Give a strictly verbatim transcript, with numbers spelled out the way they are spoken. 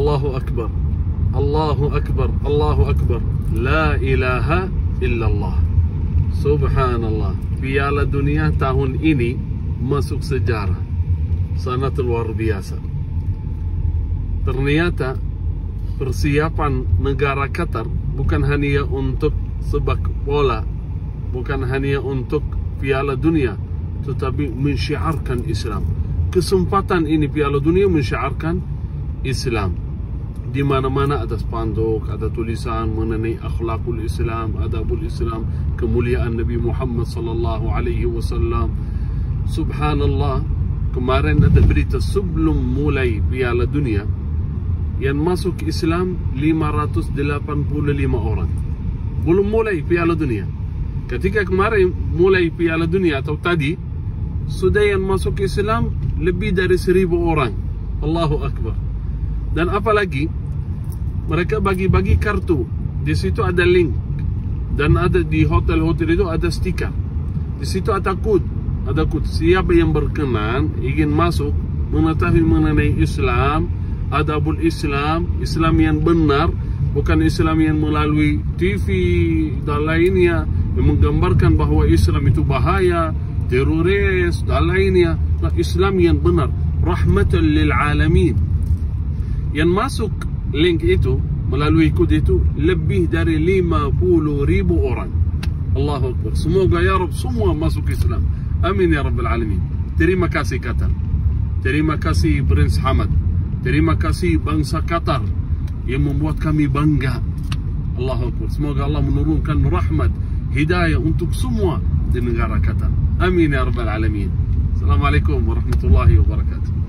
Allahu Akbar, Allahu Akbar, Allahu Akbar, la ilaha illallah. Subhanallah. Piala Dunia tahun ini masuk sejarah. Sangat luar biasa. Ternyata persiapan negara Qatar bukan hanya untuk sepak bola, bukan hanya untuk Piala Dunia, tetapi mensyiarkan Islam. Kesempatan ini Piala Dunia mensyiarkan Islam. Di mana-mana ada spanduk, ada tulisan mengenai akhlakul Islam, adabul Islam, kemuliaan Nabi Muhammad sallallahu alaihi wasallam. Subhanallah, kemarin ada berita sebelum mulai Piala Dunia yang masuk Islam lima ratus delapan puluh lima orang. Belum mulai Piala Dunia. Ketika kemarin mulai Piala Dunia atau tadi, sudah yang masuk Islam lebih dari seribu orang. Allahu Akbar. Dan apalagi mereka bagi-bagi kartu. Di situ ada link, dan ada di hotel-hotel itu ada stiker. Di situ ada kod, ada kod. Siapa yang berkenan ingin masuk mengetahui mengenai Islam, adabul Islam, Islam yang benar, bukan Islam yang melalui T V dan lainnya, yang menggambarkan bahawa Islam itu bahaya, teroris dan lainnya. Nah, Islam yang benar, rahmatan lil alamin. Yang masuk link itu melalui kod itu lebih dari lima puluh ribu orang. Allahu Akbar. Semoga ya Rabb semua masuk Islam. Amin ya Rabbal Alamin. Terima kasih Qatar. Terima kasih Prince Hamad. Terima kasih bangsa Qatar yang membuat kami bangga. Allahu Akbar. Semoga Allah menurunkan rahmat, hidayah untuk semua di negara Qatar. Amin ya Rabbal Alamin. Assalamualaikum warahmatullahi wabarakatuh.